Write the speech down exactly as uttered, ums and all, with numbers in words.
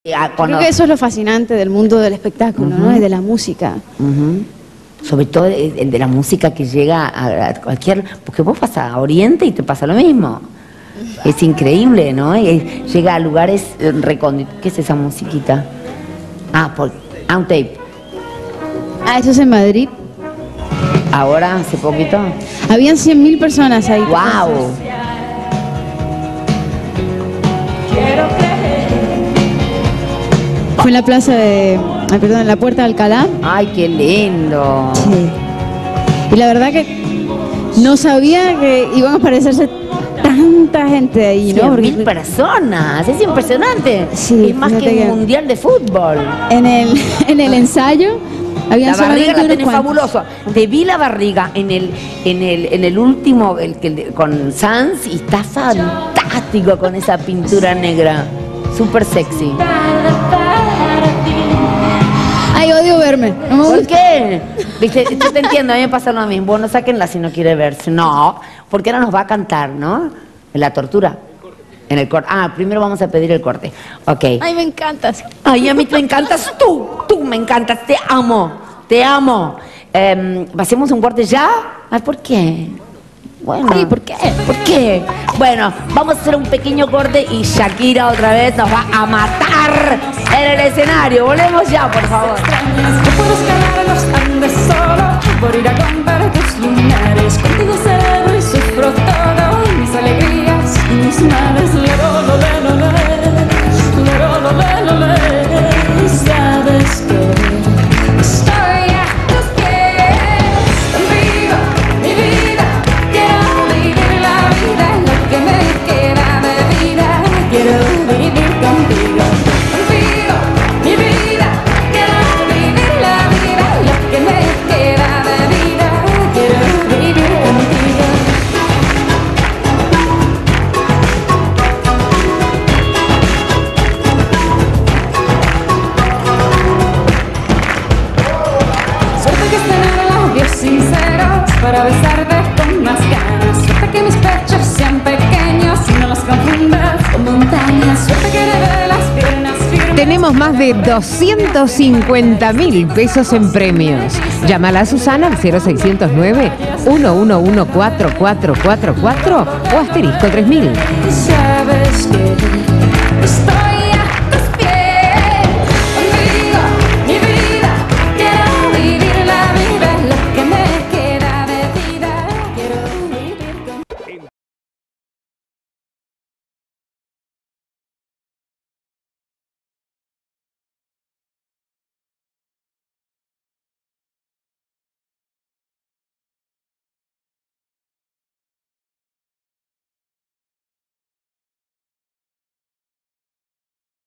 Creo que eso es lo fascinante del mundo del espectáculo, uh-huh. ¿no? Y de la música. Uh-huh. Sobre todo el de la música que llega a cualquier... Porque vos vas a Oriente y te pasa lo mismo. Es increíble, ¿no? Y llega a lugares recónditos. ¿Qué es esa musiquita? Ah, por, ah, un tape. Ah, eso es en Madrid. Ahora, hace poquito. Habían cien mil personas ahí. ¡Wow! Fue en la plaza de... Ay, perdón, en la Puerta de Alcalá. ¡Ay, qué lindo! Sí. Y la verdad que no sabía que iban a aparecerse tanta gente ahí, ¿no? cien mil personas, es impresionante. Sí, es más que un que mundial de fútbol. En el, en el ensayo había la barriga la tenés cuantos. fabuloso. Te vi la barriga en el, en el, en el último, el, el, con Sanz, y está fantástico con esa pintura negra. Súper sexy. Ay, odio verme. No me ¿Por gusta. qué? Viste, yo te entiendo, a mí me pasa lo mismo. Bueno, sáquenla si no quiere verse. No, porque ahora nos va a cantar, ¿no? En la tortura. En el corte. Ah, primero vamos a pedir el corte. Ok. Ay, me encantas. Ay, a mí te encantas tú. Tú me encantas. Te amo. Te amo. Eh, ¿Hacemos un corte ya? Ay, ¿por qué? Bueno. Ay, ¿por qué? ¿Por qué? Bueno, vamos a hacer un pequeño corte y Shakira otra vez nos va a matar en el escenario. Volvemos ya, por favor. No puedo escalar a los Andes solo por ir a comprar tus lunares. Contigo cedo y sufro todo, mis alegrías y mis males. Lero, lo, le, lo, le. Lero, lo, le, lo, le. Sabes que estoy a tus pies. Contigo, mi vida. Quiero vivir la vida, lo que me queda de vida. Quiero vivir contigo. Contigo, mi vida. Quiero vivir la vida, lo que me queda de vida. Quiero vivir contigo. Suerte que tener labios sinceros para besarte con más ganas. Suerte que mis pechos sean pequeños y no los confundas con montañas. Suerte que le dé las piernas firmes. Tenemos más de doscientos cincuenta mil pesos en premios. Llámala a Susana al cero seiscientos nueve, uno uno uno, cuatro cuatro cuatro cuatro o asterisco tres mil. Sabes que